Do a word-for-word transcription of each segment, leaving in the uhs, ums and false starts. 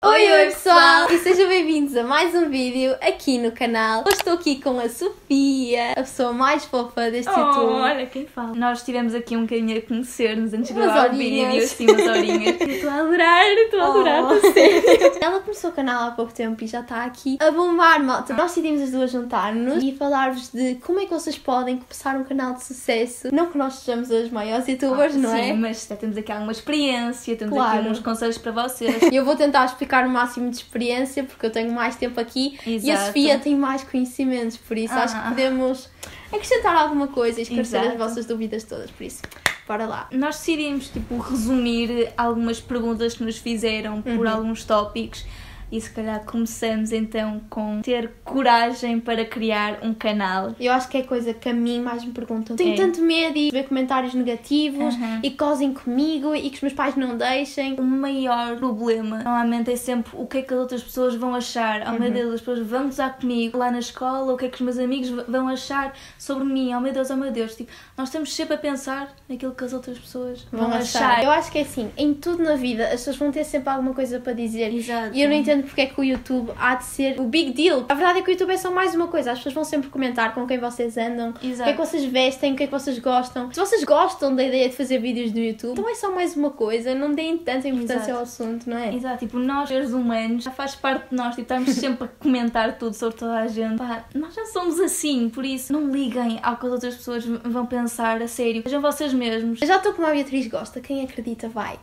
Oi, oi pessoal! E sejam bem-vindos a mais um vídeo aqui no canal. Hoje estou aqui com a Sofia, a pessoa mais fofa deste oh, YouTube. Olha quem fala. Nós estivemos aqui um bocadinho a conhecer-nos antes de Umas gravar o horinhas. vídeo, assim, umas horinhas. Estou a adorar, estou a adorar, Oh. estou sério. Ela começou o canal há pouco tempo e já está aqui a bombar, malta. Nós decidimos as duas juntar-nos e falar-vos de como é que vocês podem começar um canal de sucesso. Não que nós sejamos as maiores youtubers, Ah, não sim, é? mas já temos aqui alguma experiência, temos Claro. aqui uns conselhos para vocês. E eu vou tentar explicar o máximo de experiência porque eu tenho mais tempo aqui e a Exato. Sofia tem mais conhecimentos, por isso Ah. acho que podemos acrescentar alguma coisa e esclarecer Exato. as vossas dúvidas todas, por isso, bora lá. Nós decidimos, tipo, resumir algumas perguntas que nos fizeram por Uhum. alguns tópicos. E se calhar começamos então com ter coragem para criar um canal. Eu acho que é coisa que a mim mais me perguntam. Tenho É. tanto medo de ver comentários negativos Uhum. e que gozem comigo e que os meus pais não deixem. O maior problema normalmente é sempre o que é que as outras pessoas vão achar. Oh meu Deus, as pessoas vão gozar comigo lá na escola, o que é que os meus amigos v- vão achar sobre mim. Oh meu Deus, oh meu Deus. Tipo, nós estamos sempre a pensar naquilo que as outras pessoas vão, Vão achar. achar. Eu acho que é assim, em tudo na vida as pessoas vão ter sempre alguma coisa para dizer. Exato. E eu não entendo porque é que o YouTube há de ser o big deal. A verdade é que o YouTube é só mais uma coisa. As pessoas vão sempre comentar com quem vocês andam, o que é Exato. que vocês vestem, o que é que vocês gostam. Se vocês gostam da ideia de fazer vídeos no YouTube, então é só mais uma coisa. Não deem tanta importância Exato. ao assunto, não é? Exato, tipo, nós, seres humanos, já faz parte de nós, tipo, estamos sempre a comentar tudo sobre toda a gente. Pá, nós já somos assim, por isso não liguem ao que as outras pessoas v- vão pensar, a sério. Sejam vocês mesmos. Eu já estou como a Beatriz gosta. Quem acredita vai.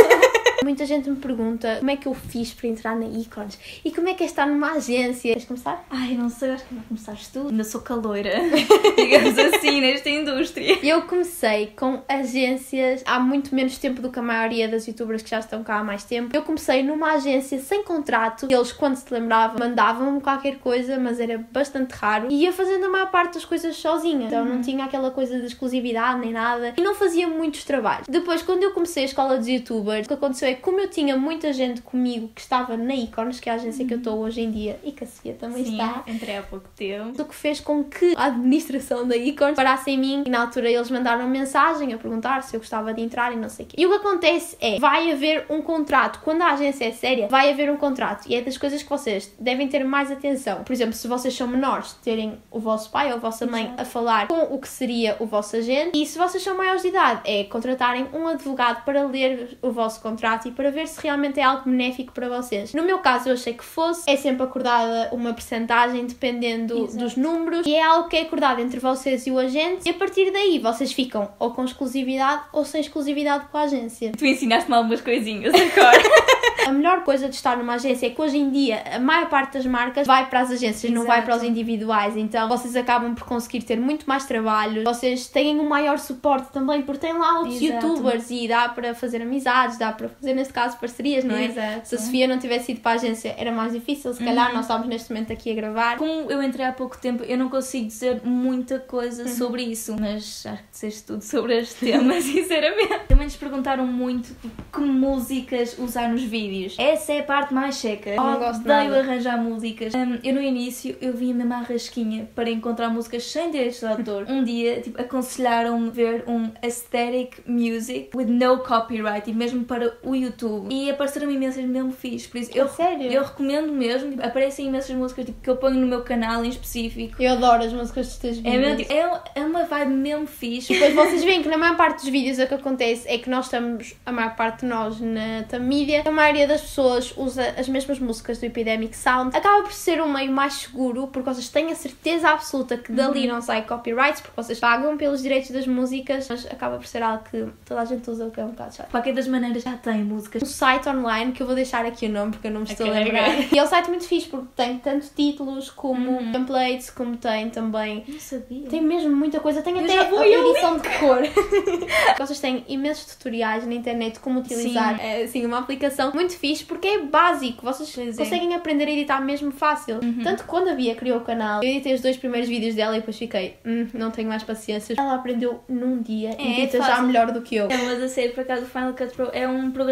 Muita gente me pergunta como é que eu fiz para entrar na Ícones e como é que é estar numa agência. Queres começar? Ai, não sei, acho que não começaste tu. Ainda sou caloira, digamos assim, nesta indústria. Eu comecei com agências há muito menos tempo do que a maioria das youtubers que já estão cá há mais tempo. Eu comecei numa agência sem contrato. Eles, quando se lembravam, mandavam-me qualquer coisa, mas era bastante raro. E ia fazendo a maior parte das coisas sozinha. Então não tinha aquela coisa de exclusividade nem nada. E não fazia muitos trabalhos. Depois, quando eu comecei a escola de youtubers, o que aconteceu é que como eu tinha muita gente comigo que estava na Ícones, que é a agência que eu estou hoje em dia, e que a Sofia também Sim, está, entrei há pouco tempo. o que fez com que a administração da Ícones parasse em mim e na altura eles mandaram uma mensagem a perguntar se eu gostava de entrar e não sei o quê. E o que acontece é, vai haver um contrato. Quando a agência é séria, vai haver um contrato. E é das coisas que vocês devem ter mais atenção. Por exemplo, se vocês são menores, terem o vosso pai ou a vossa mãe Exato. a falar com o que seria o vosso agente. E se vocês são maiores de idade, é contratarem um advogado para ler o vosso contrato e para ver se realmente é algo benéfico para vocês. No meu caso, eu achei que fosse. É sempre acordada uma percentagem dependendo Exato. dos números e é algo que é acordado entre vocês e o agente e a partir daí vocês ficam ou com exclusividade ou sem exclusividade com a agência. Tu ensinaste-me algumas coisinhas agora. A melhor coisa de estar numa agência é que hoje em dia a maior parte das marcas vai para as agências, não vai Exato. para os individuais, então vocês acabam por conseguir ter muito mais trabalho, vocês têm um maior suporte também porque têm lá outros Exato. youtubers e dá para fazer amizades, dá para fazer neste caso parcerias, não é? Exato. Se a Sofia não tivesse ido para a agência era mais difícil, se calhar nós estamos neste momento aqui a gravar. Como eu entrei há pouco tempo, eu não consigo dizer muita coisa sobre isso, mas acho que disseste tudo sobre este tema, sinceramente. Também nos perguntaram muito que músicas usar nos vídeos. Essa é a parte mais seca. Não gosto Odeio nada. arranjar músicas. Hum, eu no início, eu vinha mesmo à rasquinha para encontrar músicas sem direitos de autor. Um dia, tipo, aconselharam-me ver um aesthetic music with no copyright, e mesmo para o YouTube. E apareceram imensas mesmo fixe, por isso eu, A sério? eu recomendo mesmo. Tipo, aparecem imensas músicas tipo, que eu ponho no meu canal em específico. Eu adoro as músicas dos teus vídeos. É, mesmo, tipo, é, é uma vibe mesmo fixe. Depois vocês veem que na maior parte dos vídeos o que acontece é que nós estamos, a maior parte de nós na Tamídia, a maioria das pessoas usa as mesmas músicas do Epidemic Sound. Acaba por ser um meio mais seguro porque vocês têm a certeza absoluta que dali não sai copyrights porque vocês pagam pelos direitos das músicas, mas acaba por ser algo que toda a gente usa, o que é um bocado chato. De qualquer das maneiras já tem músicas. Um site online, que eu vou deixar aqui o nome porque eu não me estou a Ok, lembrar. ok. E é um site muito fixe porque tem tanto títulos como templates, como tem também Não sabia. tem mesmo muita coisa, tem Eu até já vou a ir ao edição de cor. Vocês têm imensos tutoriais na internet de como utilizar é, assim, uma aplicação muito fixe porque é básico, vocês Pois é. conseguem aprender a editar mesmo fácil. Tanto que quando a Bia criou o canal, eu editei os dois primeiros vídeos dela e depois fiquei, hum, não tenho mais paciência. Ela aprendeu num dia e É, edita já fácil. melhor do que eu. É, mas a sério, por acaso, o Final Cut Pro é um programa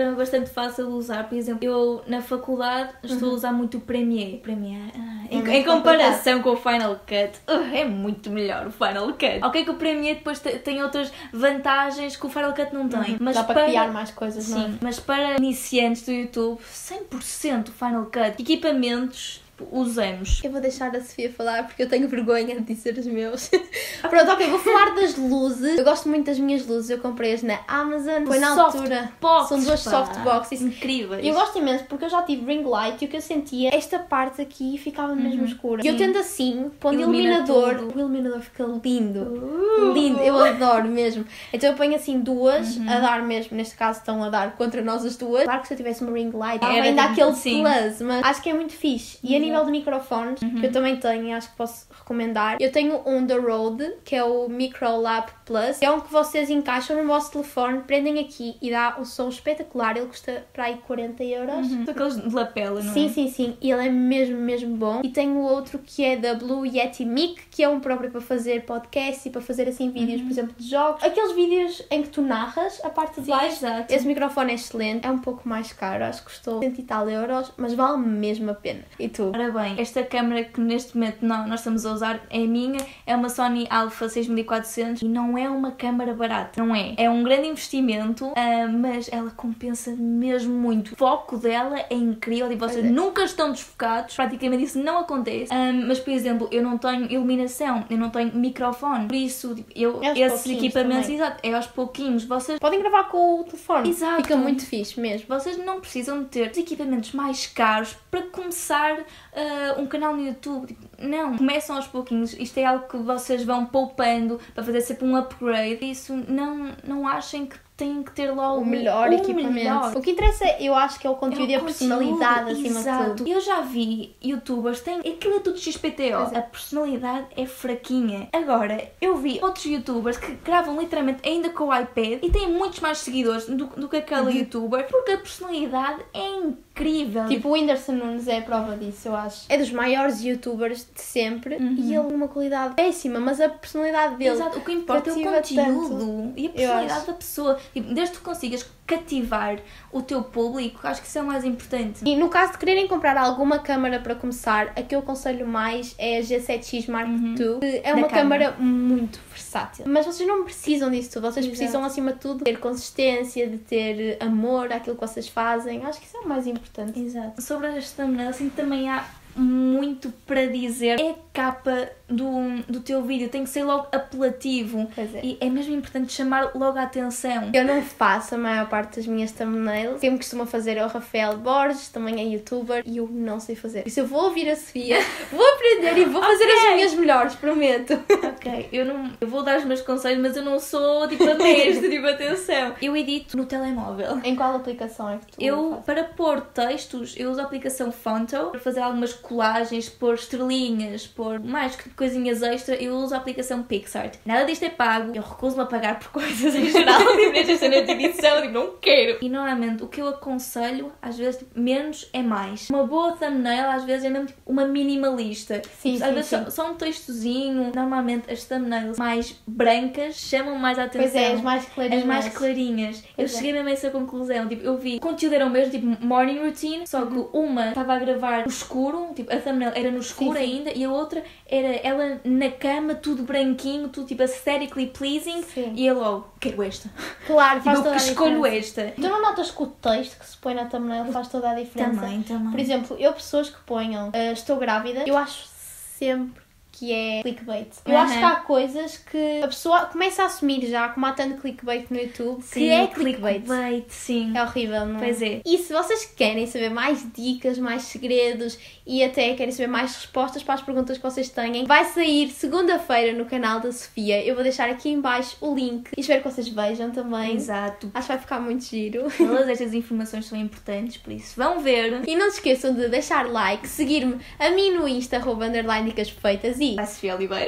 era bastante fácil de usar. Por exemplo, eu na faculdade estou Uhum. a usar muito o Premiere. Premiere ah, É em, muito em comparação com o Final Cut, uh, é muito melhor o Final Cut. Ok que o Premiere depois te- tem outras vantagens que o Final Cut não tem. Uhum. Mas Dá para criar mais coisas, não é? Sim, mas para iniciantes do YouTube, cem por cento Final Cut. Equipamentos, tipo, usamos. Eu vou deixar a Sofia falar porque eu tenho vergonha de dizer os meus. Pronto, ok, vou falar das luzes. Eu gosto muito das minhas luzes, eu comprei-as na Amazon. Foi na altura. Softbox, São duas pá. softboxes. Incríveis. E eu gosto imenso porque eu já tive ring light e o que eu sentia, esta parte aqui ficava mesmo escura. E eu Sim. tendo assim, pondo Ilumina iluminador, tudo. o iluminador fica lindo. Uh. Lindo, eu adoro mesmo. Então eu ponho assim duas a dar mesmo, neste caso estão a dar contra nós as duas. Claro que se eu tivesse uma ring light, dava Era ainda tipo- aquele sim. plus, mas acho que é muito fixe. E a nível de microfones, que eu também tenho e acho que posso recomendar, eu tenho um da Rode, que é o Microlab Plus. É um que vocês encaixam no vosso telefone, prendem aqui e dá um som espetacular. Ele custa para aí quarenta euros. São aqueles de lapela, não Sim, é? sim, sim. E ele é mesmo, mesmo bom. E tenho outro que é da Blue Yeti Mic, que é um próprio para fazer podcast e para fazer assim vídeos, por exemplo, de jogos. Aqueles vídeos em que tu narras a parte de Sim, baixo. exato. Esse microfone é excelente. É um pouco mais caro, acho que custou cento e tal euros, mas vale mesmo a pena. E tu? Ora bem, esta câmera que neste momento não, nós estamos a usar é a minha, é uma Sony Alpha seis mil e quatrocentos e não é uma câmera barata, não é? É um grande investimento, ah, mas ela compensa mesmo muito. O foco dela é incrível e vocês Pois é. nunca estão desfocados, praticamente isso não acontece. Ah, mas, por exemplo, eu não tenho iluminação, eu não tenho microfone, por isso tipo, eu, É aos esses pouquinhos equipamentos, também. exato, é aos pouquinhos. Vocês Podem gravar com o telefone. Exato. Fica muito fixe mesmo. Vocês não precisam de ter os equipamentos mais caros para começar uh, um canal no YouTube. Tipo, não, começam aos pouquinhos. Isto é algo que vocês vão poupando para fazer sempre um upgrade. Isso não, não achem que têm que ter logo O melhor o equipamento. melhor. O que interessa, eu acho que é o conteúdo É e o a personalidade conteúdo, acima exato. de tudo. Eu já vi youtubers, tem aquilo é tudo X P T O. Pois é. A personalidade é fraquinha. Agora, eu vi outros youtubers que gravam literalmente ainda com o iPad e têm muitos mais seguidores do, do que aquele youtuber porque a personalidade é incrível. Tipo, o Whindersson Nunes é a prova disso, eu acho. É dos maiores youtubers de sempre e ele tem uma qualidade péssima, mas a personalidade dele. Exato, o que importa é o cativa conteúdo tanto. e a Eu personalidade acho. da pessoa. Tipo, desde que tu consigas cativar o teu público, acho que isso é o mais importante. E no caso de quererem comprar alguma câmara para começar, a que eu aconselho mais é a G sete X Mark dois, que é Da uma Canon. câmara muito versátil. Mas vocês não precisam disso tudo, vocês Exato. precisam acima de tudo ter consistência, de ter amor àquilo que vocês fazem. Acho que isso é o mais importante. Exato. Sobre as thumbnails, assim, também há muito para dizer. É a capa do, do teu vídeo, tem que ser logo apelativo. Pois é. E é mesmo importante chamar logo a atenção. Eu não faço a maior parte das minhas thumbnails. Quem me costuma fazer é o Rafael Borges, também é youtuber, e eu não sei fazer. Por isso eu vou ouvir a Sofia, vou aprender e vou fazer Ok. as minhas melhores, prometo. Ok, eu não eu vou dar os meus conselhos, mas eu não sou tipo a mestre, tipo atenção. Eu edito no telemóvel. Em qual aplicação é que tu Eu, fazes? para pôr textos, eu uso a aplicação Fonto para fazer algumas colagens, pôr estrelinhas, pôr mais coisinhas extra, eu uso a aplicação PixArt. Nada disto é pago, eu recuso-me a pagar por coisas em geral, tipo nestas cenas de edição, tipo, não quero. E normalmente o que eu aconselho, às vezes, tipo, menos é mais. Uma boa thumbnail, às vezes, é mesmo tipo, uma minimalista. Sim, Tipo, às sim, vezes sim. Só, só um textozinho. Normalmente as thumbnails mais brancas chamam mais a atenção. Pois é, as mais clarinhas. As mais clarinhas. Eu Pois é. cheguei mesmo a essa conclusão. Tipo, eu vi. O conteúdo era o mesmo, tipo, morning routine, só que uma estava a gravar no escuro, tipo, a thumbnail era no escuro Sim, sim. ainda, e a outra era ela na cama, tudo branquinho, tudo tipo aesthetically pleasing, Sim. e eu logo, quero esta. Claro, faz Tipo, toda a que escolho diferença. esta. Tu não notas que o texto que se põe na thumbnail faz toda a diferença? Também, também. Por exemplo, eu pessoas que ponham uh, estou grávida, eu acho sempre que é clickbait. Eu Uhum. acho que há coisas que a pessoa começa a assumir já, como há tanto clickbait no YouTube, que Sim, é clickbait. clickbait, sim. É horrível, não é? Pois é. E se vocês querem saber mais dicas, mais segredos e até querem saber mais respostas para as perguntas que vocês têm, vai sair segunda-feira no canal da Sofia. Eu vou deixar aqui em baixo o link e espero que vocês vejam também. Exato. Acho que vai ficar muito giro. Todas estas informações são importantes, por isso vão ver. E não se esqueçam de deixar like, seguir-me a mim no Insta, arroba underline dicas perfeitas e A Sofia Oliveira.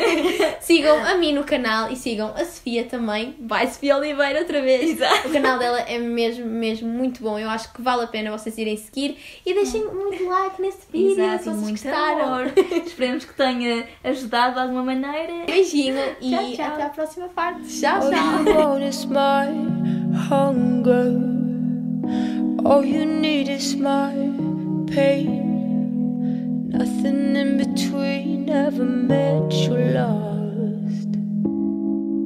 sigam a mim no canal e sigam a Sofia também. Vai Sofia Oliveira outra vez. Exato. O canal dela é mesmo, mesmo muito bom. Eu acho que vale a pena vocês irem seguir e deixem muito like neste vídeo Exato, se e vocês muito gostaram. amor. Esperemos que tenha ajudado de alguma maneira. Beijinho e Tchau, tchau. até à próxima parte. Tchau, Oh, tchau. you notice my hunger. All you need is my pain. Nothing in between, never met you lost.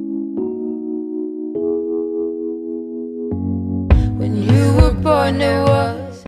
When you were born, there